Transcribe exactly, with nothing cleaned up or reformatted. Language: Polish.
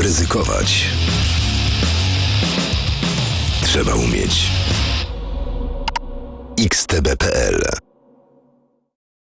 ryzykować trzeba umieć. X T B kropka P L